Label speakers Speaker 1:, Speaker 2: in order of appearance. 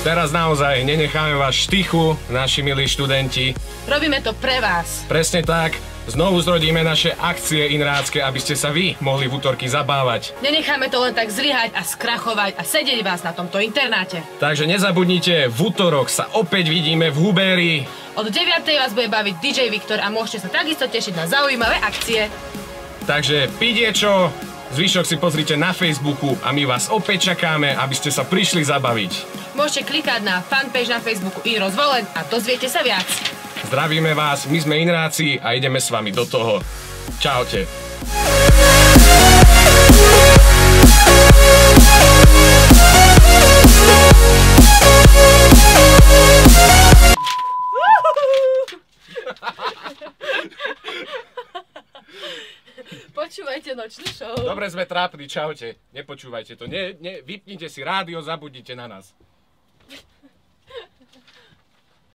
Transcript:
Speaker 1: Teraz naozaj nenecháme vás štychu, naši milí študenti.
Speaker 2: Robíme to pre vás.
Speaker 1: Presne tak. Znovu zrodíme naše akcie inrácké, aby ste sa vy mohli v útorky zabávať.
Speaker 2: Nenecháme to len tak zlyhať a skrachovať a sedieť vás na tomto internáte.
Speaker 1: Takže nezabudnite, v útorok sa opäť vidíme v Hubéri.
Speaker 2: Od 9. vás bude baviť DJ Viktor a môžete sa takisto tešiť na zaujímavé akcie.
Speaker 1: Takže pidiečo, zvyšok si pozrite na Facebooku a my vás opäť čakáme, aby ste sa prišli zabaviť.
Speaker 2: Môžete klikať na fanpage na Facebooku Inro Zvolen a dozviete sa viac.
Speaker 1: Zdravíme vás, my sme Inráci a ideme s vami do toho. Čaute.
Speaker 2: Počúvajte nočnú show.
Speaker 1: Dobre sme trápni, čaute. Nepočúvajte to. Vypnite si rádio, zabudnite na nás.